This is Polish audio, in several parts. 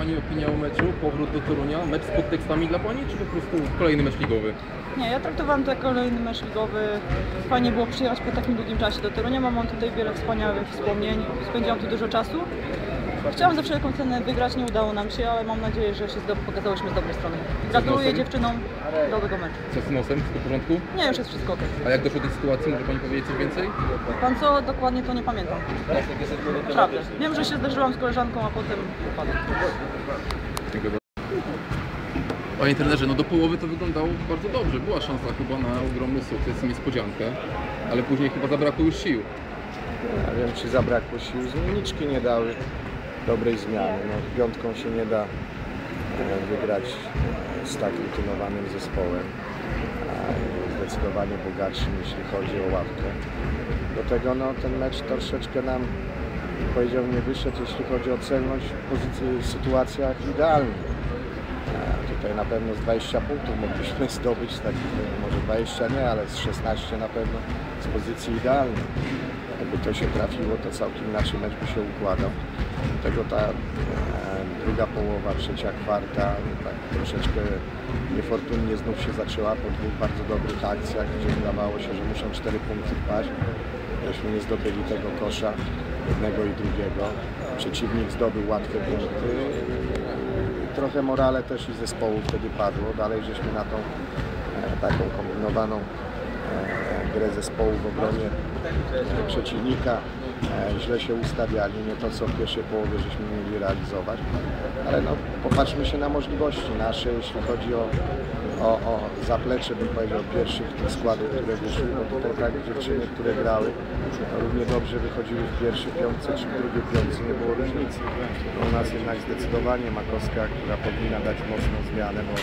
Pani opinia o meczu, powrót do Torunia, mecz z podtekstami dla Pani, czy po prostu kolejny mecz ligowy? Nie, ja traktowałam to jako kolejny mecz ligowy. Fajnie było przyjechać po takim długim czasie do Torunia. Mam tutaj wiele wspaniałych wspomnień. Spędziłam tu dużo czasu. Chciałam za wszelką cenę wygrać, nie udało nam się, ale mam nadzieję, że się pokazałyśmy z dobrej strony. Gratuluję dziewczynom dobrego meczu. Co z nosem? Wszystko w porządku? Nie, już jest wszystko okej. A jak doszło do tej sytuacji? Może Pani powiedzieć coś więcej? Pan co? Dokładnie to nie pamiętam. Naprawdę. Wiem, że się zderzyłam z koleżanką, a potem upadłam. Dziękuję bardzo. Panie trenerze, no do połowy to wyglądało bardzo dobrze. Była szansa chyba na ogromny sukces i niespodziankę, ale później chyba zabrakło już sił. Ja wiem, czy zabrakło sił. Zmienniczki nie dały dobrej zmiany. No, piątką się nie da wygrać z takim tynowanym zespołem. Zdecydowanie bogatszym, jeśli chodzi o ławkę. Do tego no, ten mecz troszeczkę nam, powiedziałbym, nie wyszedł, jeśli chodzi o celność w sytuacjach idealnych. Tutaj na pewno z 20 punktów mogliśmy zdobyć, tak, może 20 nie, ale z 16 na pewno z pozycji idealnej. Jakby to się trafiło, to całkiem inaczej mecz by się układał. Do tego ta druga połowa, trzecia kwarta, tak troszeczkę niefortunnie znów się zaczęła po dwóch bardzo dobrych akcjach, gdzie wydawało się, że muszą 4 punkty wpaść. Myśmy nie zdobyli tego kosza, jednego i drugiego. Przeciwnik zdobył łatwe punkty. Trochę morale też i zespołu wtedy padło. Dalej żeśmy na tą taką kombinowaną grę zespołu w obronie przeciwnika źle się ustawiali, nie to co w pierwszej połowie żeśmy mieli realizować, ale no, popatrzmy się na możliwości nasze, jeśli chodzi o zaplecze, bym powiedział, pierwszych tych składów, które wyszły, bo tutaj tak dziewczyny, które grały, równie dobrze wychodziły w pierwszej piątce czy w drugiej piątce, nie było różnicy. No, u nas jednak zdecydowanie Makowska, która powinna dać mocną zmianę, bo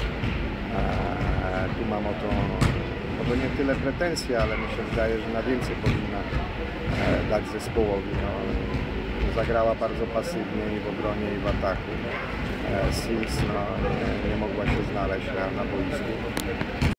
tu mam o to może nie tyle pretensje, ale mi się wydaje, że na więcej powinna dać zespołowi. No, zagrała bardzo pasywnie i w obronie, i w ataku. Sils no, nie mogła się znaleźć na boisku.